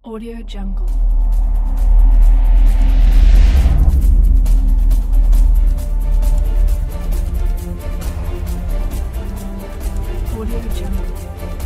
Audio Jungle. Audio Jungle.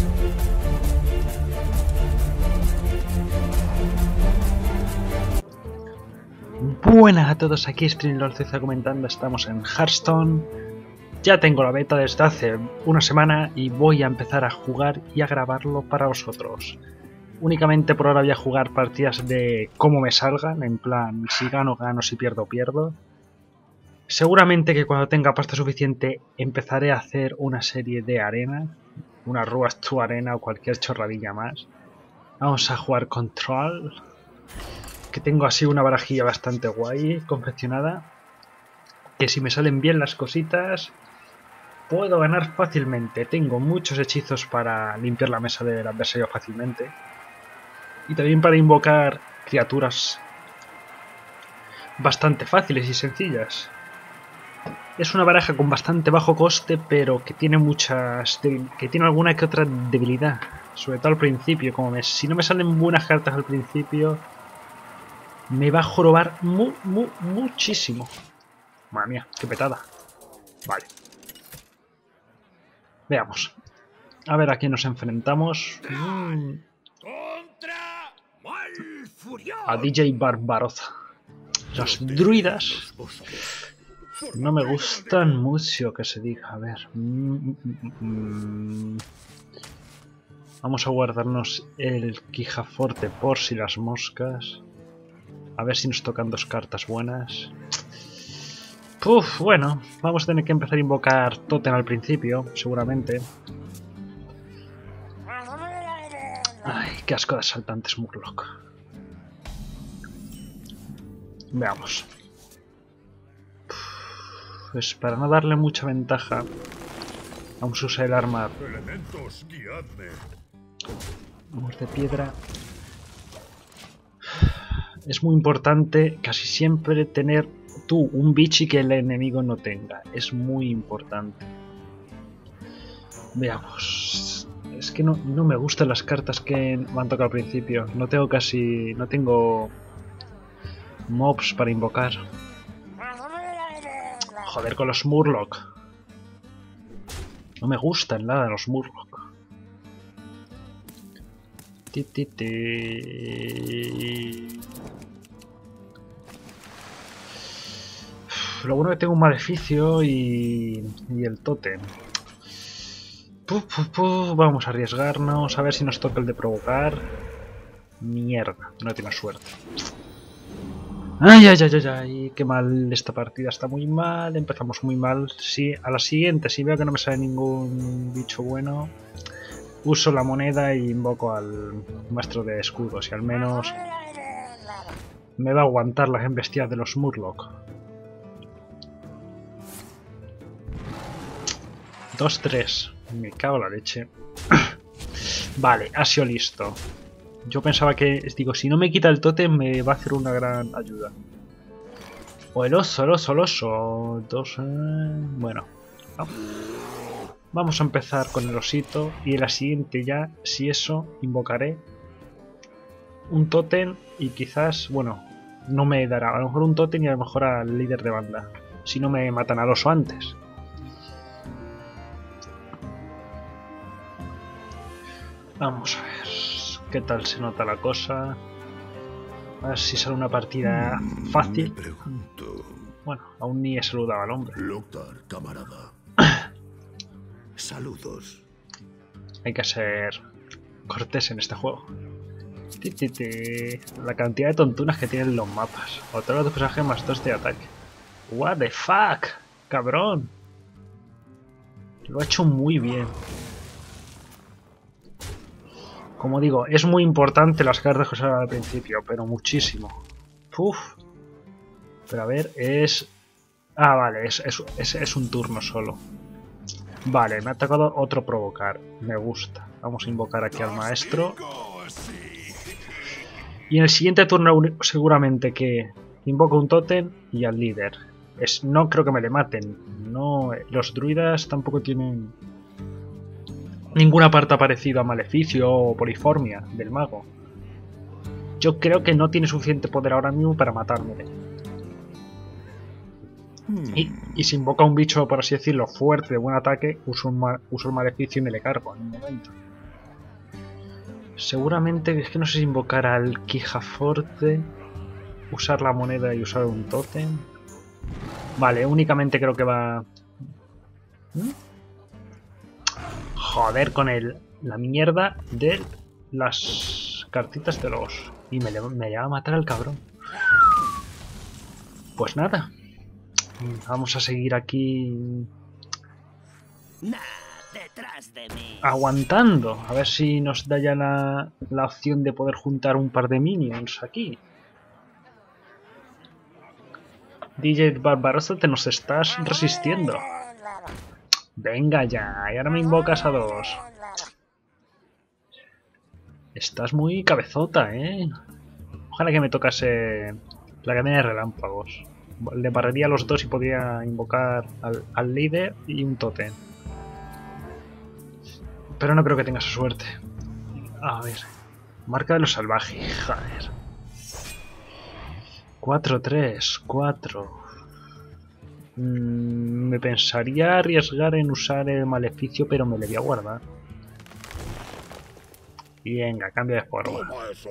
Buenas a todos, aquí Streamlord está comentando, estamos en Hearthstone. Ya tengo la beta desde hace una semana y voy a empezar a jugar y a grabarlo para vosotros. Únicamente por ahora voy a jugar partidas de cómo me salgan, en plan si gano, gano, si pierdo, pierdo. Seguramente que cuando tenga pasta suficiente empezaré a hacer una serie de arena, una Ruas to Arena o cualquier chorradilla más. Vamos a jugar Control, que tengo así una barajilla bastante guay, confeccionada, que si me salen bien las cositas puedo ganar fácilmente. Tengo muchos hechizos para limpiar la mesa del adversario fácilmente y también para invocar criaturas bastante fáciles y sencillas. Es una baraja con bastante bajo coste, pero que tiene alguna que otra debilidad, sobre todo al principio. Si no me salen buenas cartas al principio, me va a jorobar muchísimo. Madre mía, qué petada. Vale. Veamos. A ver a quién nos enfrentamos. A DJ Barbarossa. Los druidas no me gustan mucho, que se diga. A ver. Vamos a guardarnos el Quijaforte por si las moscas. A ver si nos tocan dos cartas buenas. Bueno, vamos a tener que empezar a invocar Totem al principio, seguramente. Ay, qué asco de asaltantes Murloc. Veamos. Pues para no darle mucha ventaja, vamos a usar el arma. Vamos de piedra. Es muy importante casi siempre tener un bichi que el enemigo no tenga. Es muy importante. Veamos. Es que no me gustan las cartas que me han tocado al principio. No tengo mobs para invocar. Joder con los Murloc. No me gustan nada los Murloc. Lo bueno es que tengo un maleficio y el Totem. Vamos a arriesgarnos a ver si nos toca el de provocar. Mierda, no tiene suerte. Ay, qué mal esta partida, está muy mal, empezamos muy mal. Sí, a la siguiente, si veo que no me sale ningún bicho bueno, uso la moneda e invoco al maestro de escudos y al menos me va a aguantar las embestidas de los Murloc. 2-3. Me cago en la leche. Vale, ha sido listo. Yo pensaba que, si no me quita el tótem me va a hacer una gran ayuda. O el oso. Bueno. Vamos a empezar con el osito. Y en la siguiente ya, si eso, invocaré un tótem y quizás, bueno, no me dará. A lo mejor un tótem y a lo mejor al líder de banda. Si no me matan al oso antes. Vamos a ver qué tal se nota la cosa. A ver si sale una partida fácil. Bueno, aún ni he saludado al hombre. Lothar, camarada. Saludos. Hay que ser cortés en este juego. La cantidad de tontunas que tienen los mapas. Otorga a tu personaje más 2 de ataque. What the fuck, cabrón. Lo ha hecho muy bien. Como digo, es muy importante las cartas que salen al principio, pero muchísimo. Pero a ver, es... Ah, vale, es un turno solo. Vale, me ha tocado otro provocar. Me gusta. Vamos a invocar aquí al maestro. Y en el siguiente turno seguramente que invoco un tótem y al líder. No creo que me le maten. No, los druidas tampoco tienen ninguna parte parecida a Maleficio o Poliformia del mago. yo creo que no tiene suficiente poder ahora mismo para matarme. Y si invoca un bicho, por así decirlo, fuerte, de buen ataque, uso el maleficio y me le cargo en un momento. Seguramente, es que no sé si invocar al Quijaforte, usar la moneda y usar un tótem. Vale, únicamente creo que va... Joder, con la mierda de las cartitas de los... Y me va a matar al cabrón. Pues nada. Vamos a seguir aquí... Detrás de mí. Aguantando. A ver si nos da ya la opción de poder juntar un par de minions aquí. DJ Barbarossa, te nos estás resistiendo. Venga ya, y ahora me invocas a dos. Estás muy cabezota, ¿eh? Ojalá que me tocase la cadena de relámpagos. Le barrería a los dos y podría invocar al líder y un tótem. Pero no creo que tenga esa suerte. A ver. Marca de los salvajes, joder. 4-3, 4. Me pensaría arriesgar en usar el maleficio, pero me le voy a guardar. Venga, cambia de forma.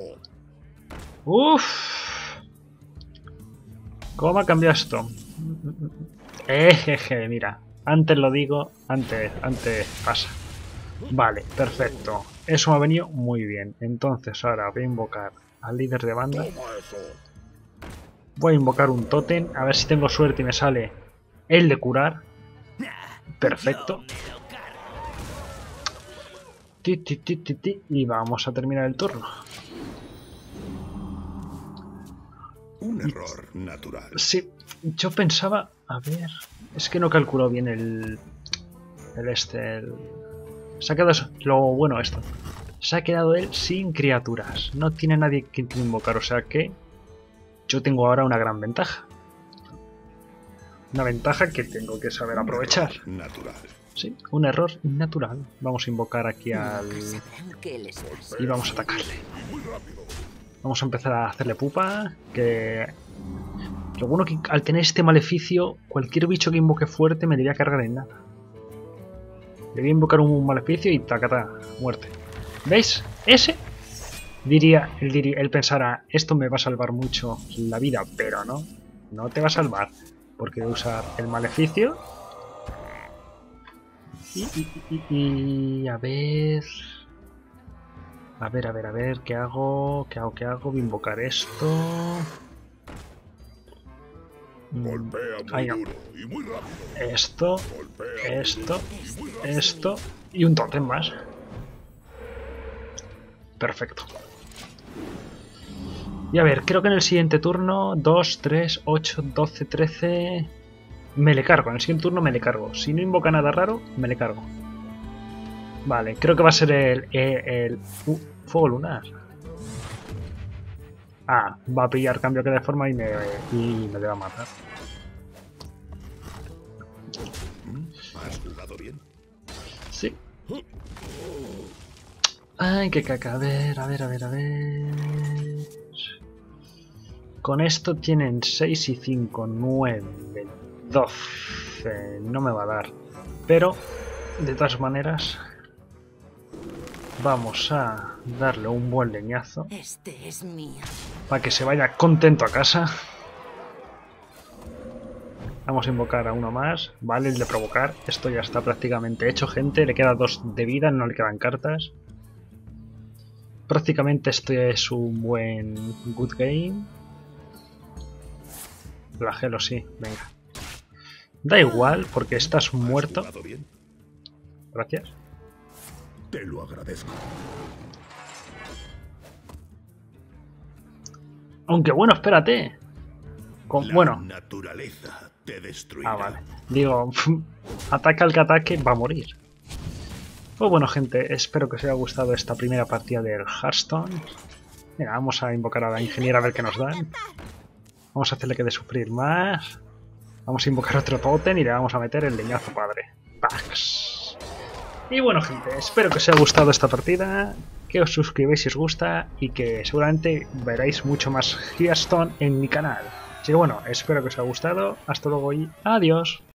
Uff. ¿Cómo ha cambiado esto? Jeje, mira. Antes lo digo, antes pasa. Vale, perfecto. Eso me ha venido muy bien. Entonces ahora voy a invocar al líder de banda. Voy a invocar un tótem, a ver si tengo suerte y me sale el de curar. Perfecto. Y vamos a terminar el turno. Un error natural. Sí, yo pensaba... A ver... Es que no calculó bien el se ha quedado... Lo bueno esto. Se ha quedado él sin criaturas. No tiene nadie que invocar, o sea que... Yo tengo ahora una gran ventaja. Una ventaja que tengo que saber aprovechar. Natural. Sí, un error natural. Vamos a invocar aquí al... Y vamos a atacarle. Vamos a empezar a hacerle pupa. Que... Lo bueno que al tener este maleficio, cualquier bicho que invoque fuerte me debería cargar en nada. Debería invocar un maleficio y tacata, muerte. ¿Veis? Ese... Él pensará, esto me va a salvar mucho la vida, pero no. No te va a salvar. Porque voy a usar el maleficio. Y a ver... A ver, ¿qué hago? ¿Qué hago? Voy a invocar esto. Golpea muy duro y muy rápido. Esto. Esto. Y un tótem más. Perfecto. Y a ver, creo que en el siguiente turno 2, 3, 8, 12, 13... Me le cargo, en el siguiente turno me le cargo. Si no invoca nada raro, me le cargo. Vale, creo que va a ser el fuego lunar. Ah, va a pillar cambio que de forma y me va a matar. ¿Has jugado bien? Sí. Ay, qué caca. A ver. Con esto tienen 6 y 5, 9, 12. No me va a dar. Pero, de todas maneras, vamos a darle un buen leñazo. Este es mío. Para que se vaya contento a casa. Vamos a invocar a uno más. Vale, el de provocar. Esto ya está prácticamente hecho, gente. Le queda 2 de vida, no le quedan cartas. Prácticamente esto es un buen good game. Flagelo, sí, venga. Da igual, porque estás muerto. Gracias. Te lo agradezco. Aunque bueno, espérate. Bueno. Naturaleza te destruirá. Ah, vale. Digo, ataca al que ataque, va a morir. Pues bueno, gente, espero que os haya gustado esta primera partida del Hearthstone. Mira, vamos a invocar a la ingeniera a ver qué nos dan. Vamos a hacerle que de sufrir más. Vamos a invocar otro tótem y le vamos a meter el leñazo padre. Pax. Y bueno, gente, espero que os haya gustado esta partida. que os suscribáis si os gusta y que seguramente veréis mucho más Hearthstone en mi canal. Así que bueno, espero que os haya gustado. Hasta luego y adiós.